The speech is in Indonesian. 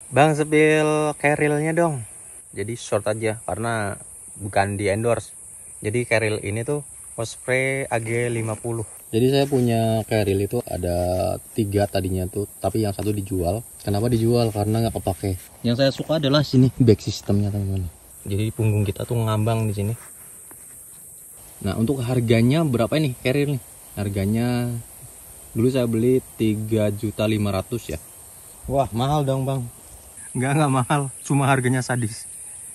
Bang, sepil kerilnya dong. Jadi short aja karena bukan di endorse. Jadi keril ini tuh Osprey AG50. Jadi saya punya keril itu ada 3 tadinya tuh, tapi yang satu dijual. Kenapa dijual? Karena nggak kepake. Yang saya suka adalah sini back systemnya, teman-teman. Jadi punggung kita tuh ngambang di sini. Nah, untuk harganya berapa nih keril nih? Harganya dulu saya beli 3.500.000 ya. Wah, mahal dong, Bang. Enggak mahal, cuma harganya sadis.